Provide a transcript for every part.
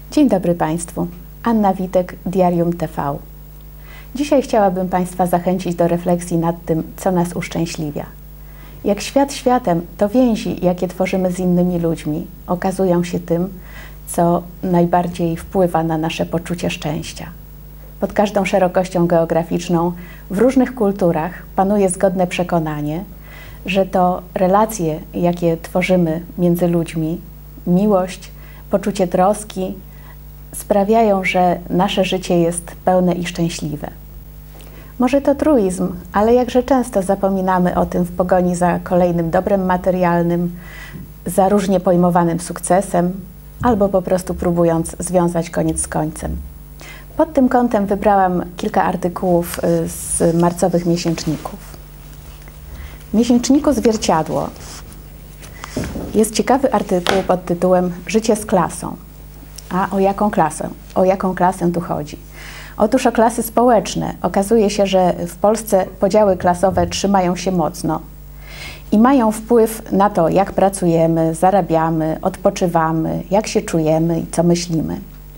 Dzień dobry Państwu. Anna Witek, Diarium TV. Dzisiaj chciałabym Państwa zachęcić do refleksji nad tym, co nas uszczęśliwia. Jak świat światem, to więzi, jakie tworzymy z innymi ludźmi, okazują się tym, co najbardziej wpływa na nasze poczucie szczęścia. Pod każdą szerokością geograficzną, w różnych kulturach panuje zgodne przekonanie, że to relacje, jakie tworzymy między ludźmi, miłość, poczucie troski, sprawiają, że nasze życie jest pełne i szczęśliwe. Może to truizm, ale jakże często zapominamy o tym w pogoni za kolejnym dobrem materialnym, za różnie pojmowanym sukcesem, albo po prostu próbując związać koniec z końcem. Pod tym kątem wybrałam kilka artykułów z marcowych miesięczników. W miesięczniku Zwierciadło jest ciekawy artykuł pod tytułem Życie z klasą. A o jaką klasę? O jaką klasę tu chodzi? Otóż o klasy społeczne. Okazuje się, że w Polsce podziały klasowe trzymają się mocno i mają wpływ na to, jak pracujemy, zarabiamy, odpoczywamy, jak się czujemy i co myślimy.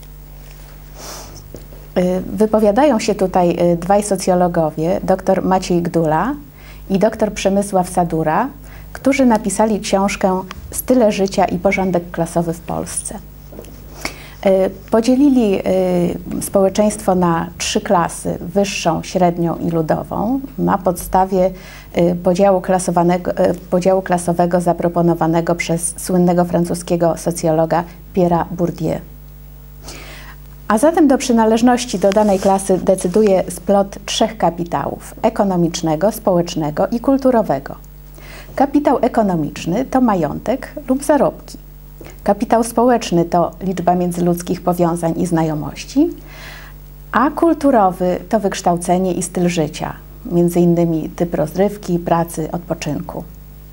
Wypowiadają się tutaj dwaj socjologowie, dr Maciej Gdula i dr Przemysław Sadura, którzy napisali książkę Style życia i porządek klasowy w Polsce. Podzielili społeczeństwo na 3 klasy, wyższą, średnią i ludową, na podstawie podziału klasowego zaproponowanego przez słynnego francuskiego socjologa Pierre'a Bourdieu. A zatem do przynależności do danej klasy decyduje splot 3 kapitałów: ekonomicznego, społecznego i kulturowego. Kapitał ekonomiczny to majątek lub zarobki. Kapitał społeczny to liczba międzyludzkich powiązań i znajomości, a kulturowy to wykształcenie i styl życia, między innymi typ rozrywki, pracy, odpoczynku.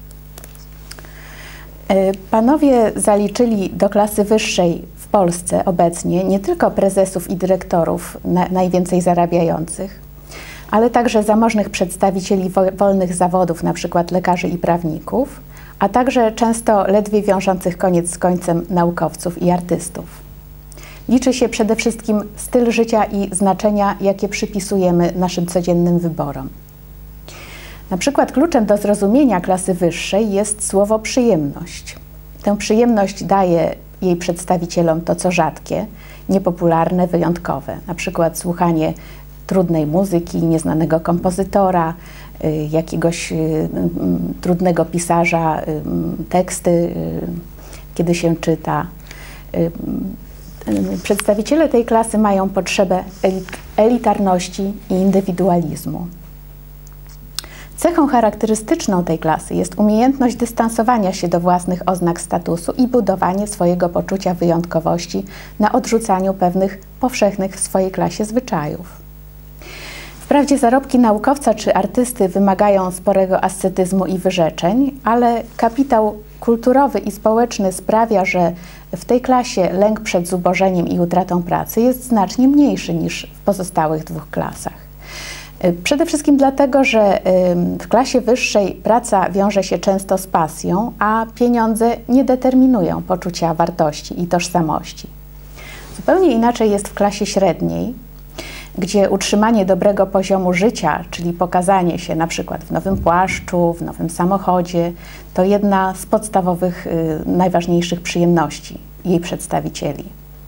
Panowie zaliczyli do klasy wyższej w Polsce obecnie nie tylko prezesów i dyrektorów najwięcej zarabiających, ale także zamożnych przedstawicieli wolnych zawodów, np. lekarzy i prawników, a także często ledwie wiążących koniec z końcem naukowców i artystów. Liczy się przede wszystkim styl życia i znaczenia, jakie przypisujemy naszym codziennym wyborom. Na przykład kluczem do zrozumienia klasy wyższej jest słowo przyjemność. Tę przyjemność daje jej przedstawicielom to, co rzadkie, niepopularne, wyjątkowe, na przykład słuchanie trudnej muzyki, nieznanego kompozytora, jakiegoś trudnego pisarza, teksty, kiedy się czyta. Przedstawiciele tej klasy mają potrzebę elitarności i indywidualizmu. Cechą charakterystyczną tej klasy jest umiejętność dystansowania się do własnych oznak statusu i budowanie swojego poczucia wyjątkowości na odrzucaniu pewnych powszechnych w swojej klasie zwyczajów. Wprawdzie zarobki naukowca czy artysty wymagają sporego ascetyzmu i wyrzeczeń, ale kapitał kulturowy i społeczny sprawia, że w tej klasie lęk przed zubożeniem i utratą pracy jest znacznie mniejszy niż w pozostałych 2 klasach. Przede wszystkim dlatego, że w klasie wyższej praca wiąże się często z pasją, a pieniądze nie determinują poczucia wartości i tożsamości. Zupełnie inaczej jest w klasie średniej, gdzie utrzymanie dobrego poziomu życia, czyli pokazanie się na przykład w nowym płaszczu, w nowym samochodzie, to jedna z podstawowych, najważniejszych przyjemności jej przedstawicieli.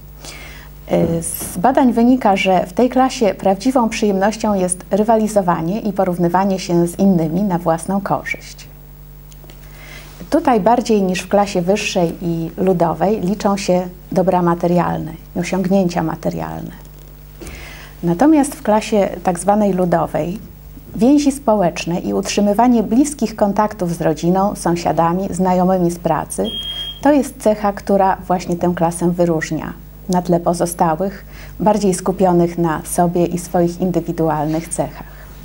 Z badań wynika, że w tej klasie prawdziwą przyjemnością jest rywalizowanie i porównywanie się z innymi na własną korzyść. Tutaj bardziej niż w klasie wyższej i ludowej liczą się dobra materialne, osiągnięcia materialne. Natomiast w klasie tak zwanej ludowej więzi społeczne i utrzymywanie bliskich kontaktów z rodziną, sąsiadami, znajomymi z pracy to jest cecha, która właśnie tę klasę wyróżnia na tle pozostałych, bardziej skupionych na sobie i swoich indywidualnych cechach.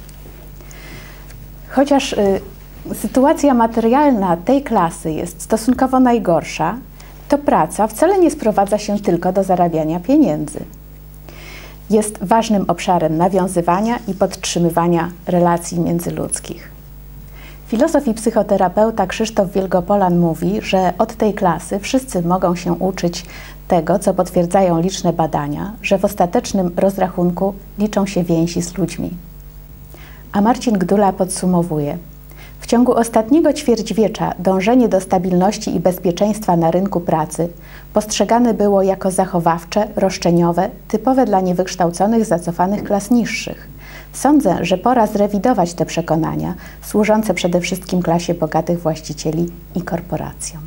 Chociaż sytuacja materialna tej klasy jest stosunkowo najgorsza, to praca wcale nie sprowadza się tylko do zarabiania pieniędzy. Jest ważnym obszarem nawiązywania i podtrzymywania relacji międzyludzkich. Filozof i psychoterapeuta Krzysztof Wielgopolan mówi, że od tej klasy wszyscy mogą się uczyć tego, co potwierdzają liczne badania, że w ostatecznym rozrachunku liczą się więzi z ludźmi. A Marcin Gdula podsumowuje: w ciągu ostatniego ćwierćwiecza dążenie do stabilności i bezpieczeństwa na rynku pracy postrzegane było jako zachowawcze, roszczeniowe, typowe dla niewykształconych, zacofanych klas niższych. Sądzę, że pora zrewidować te przekonania, służące przede wszystkim klasie bogatych właścicieli i korporacjom.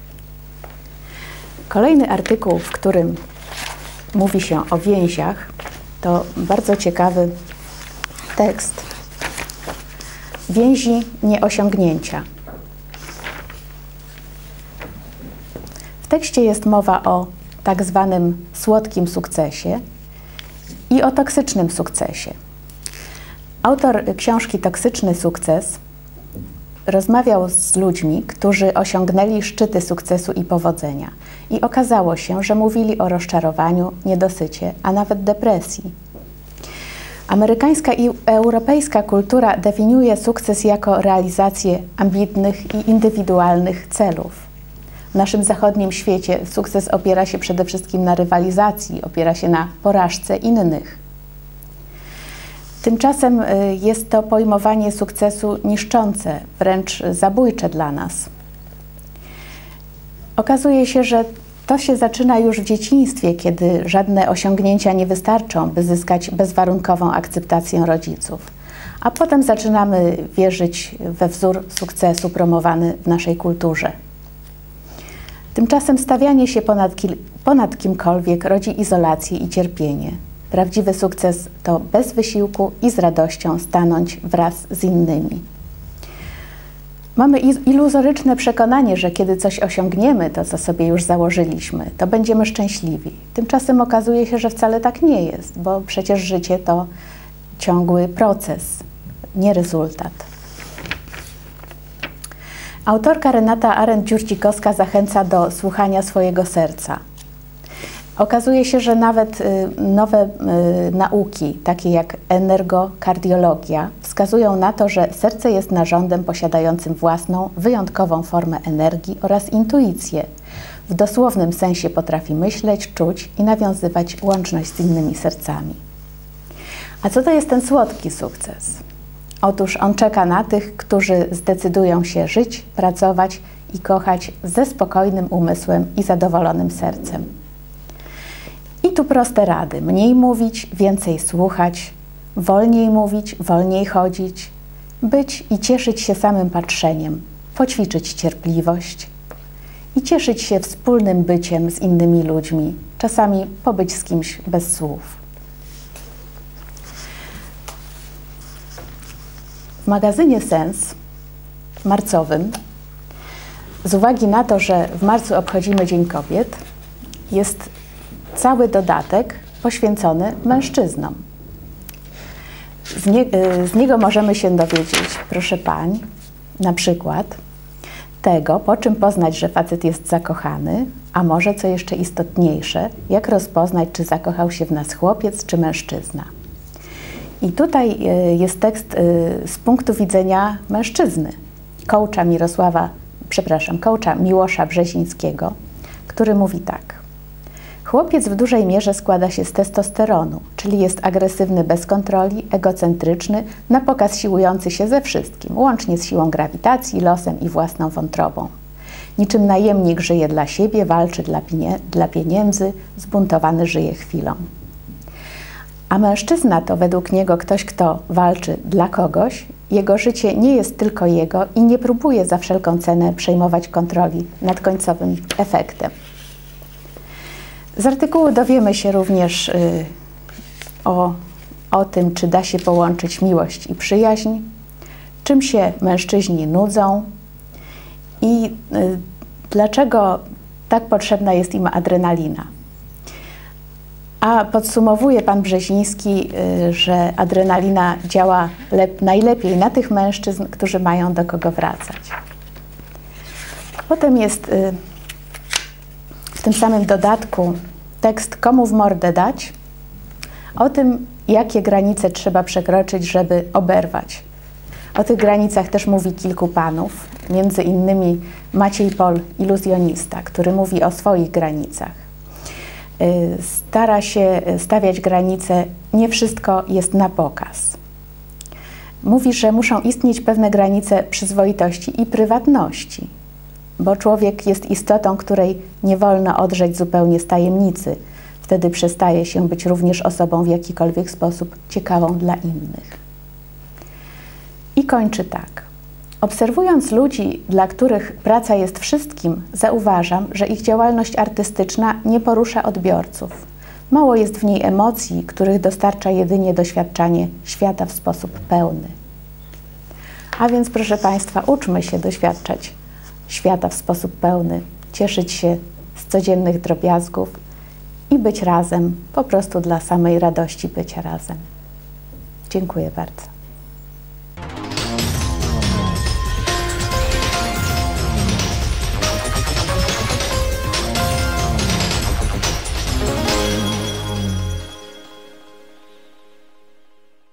Kolejny artykuł, w którym mówi się o więziach, to bardzo ciekawy tekst. Więzi nieosiągnięcia. W tekście jest mowa o tak zwanym słodkim sukcesie i o toksycznym sukcesie. Autor książki Toksyczny sukces rozmawiał z ludźmi, którzy osiągnęli szczyty sukcesu i powodzenia. I okazało się, że mówili o rozczarowaniu, niedosycie, a nawet depresji. Amerykańska i europejska kultura definiuje sukces jako realizację ambitnych i indywidualnych celów. W naszym zachodnim świecie sukces opiera się przede wszystkim na rywalizacji, opiera się na porażce innych. Tymczasem jest to pojmowanie sukcesu niszczące, wręcz zabójcze dla nas. Okazuje się, że to się zaczyna już w dzieciństwie, kiedy żadne osiągnięcia nie wystarczą, by zyskać bezwarunkową akceptację rodziców. A potem zaczynamy wierzyć we wzór sukcesu promowany w naszej kulturze. Tymczasem stawianie się ponad kimkolwiek rodzi izolację i cierpienie. Prawdziwy sukces to bez wysiłku i z radością stanąć wraz z innymi. Mamy iluzoryczne przekonanie, że kiedy coś osiągniemy, to co sobie już założyliśmy, to będziemy szczęśliwi. Tymczasem okazuje się, że wcale tak nie jest, bo przecież życie to ciągły proces, nie rezultat. Autorka Renata Arendt-Dziurdzikowska zachęca do słuchania swojego serca. Okazuje się, że nawet nowe nauki, takie jak energokardiologia, wskazują na to, że serce jest narządem posiadającym własną, wyjątkową formę energii oraz intuicję. W dosłownym sensie potrafi myśleć, czuć i nawiązywać łączność z innymi sercami. A co to jest ten słodki sukces? Otóż on czeka na tych, którzy zdecydują się żyć, pracować i kochać ze spokojnym umysłem i zadowolonym sercem. I tu proste rady. Mniej mówić, więcej słuchać, wolniej mówić, wolniej chodzić, być i cieszyć się samym patrzeniem, poćwiczyć cierpliwość i cieszyć się wspólnym byciem z innymi ludźmi, czasami pobyć z kimś bez słów. W magazynie Sens marcowym, z uwagi na to, że w marcu obchodzimy Dzień Kobiet, jest cały dodatek poświęcony mężczyznom. Z niego możemy się dowiedzieć, proszę pań, na przykład tego, po czym poznać, że facet jest zakochany, a może co jeszcze istotniejsze, jak rozpoznać, czy zakochał się w nas chłopiec, czy mężczyzna. I tutaj jest tekst z punktu widzenia mężczyzny, coacha Miłosza Brzezińskiego, który mówi tak. Chłopiec w dużej mierze składa się z testosteronu, czyli jest agresywny bez kontroli, egocentryczny, na pokaz siłujący się ze wszystkim, łącznie z siłą grawitacji, losem i własną wątrobą. Niczym najemnik żyje dla siebie, walczy dla pieniędzy, zbuntowany żyje chwilą. A mężczyzna to według niego ktoś, kto walczy dla kogoś, jego życie nie jest tylko jego i nie próbuje za wszelką cenę przejmować kontroli nad końcowym efektem. Z artykułu dowiemy się również o tym, czy da się połączyć miłość i przyjaźń, czym się mężczyźni nudzą i dlaczego tak potrzebna jest im adrenalina. A podsumowuje pan Brzeziński, że adrenalina działa najlepiej na tych mężczyzn, którzy mają do kogo wracać. Potem jest w tym samym dodatku tekst Komu w mordę dać, o tym, jakie granice trzeba przekroczyć, żeby oberwać. O tych granicach też mówi kilku panów, między innymi Maciej Pol, iluzjonista, który mówi o swoich granicach. stara się stawiać granice, nie wszystko jest na pokaz. Mówi, że muszą istnieć pewne granice przyzwoitości i prywatności, bo człowiek jest istotą, której nie wolno odrzeć zupełnie z tajemnicy. Wtedy przestaje się być również osobą w jakikolwiek sposób ciekawą dla innych. I kończy tak. Obserwując ludzi, dla których praca jest wszystkim, zauważam, że ich działalność artystyczna nie porusza odbiorców. Mało jest w niej emocji, których dostarcza jedynie doświadczanie świata w sposób pełny. A więc, proszę Państwa, uczmy się doświadczać świata w sposób pełny, cieszyć się z codziennych drobiazgów i być razem, po prostu dla samej radości bycia razem. Dziękuję bardzo.